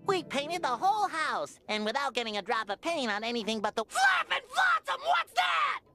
We painted the whole house, and without getting a drop of paint on anything but the Flappin' Flotsam, what's that?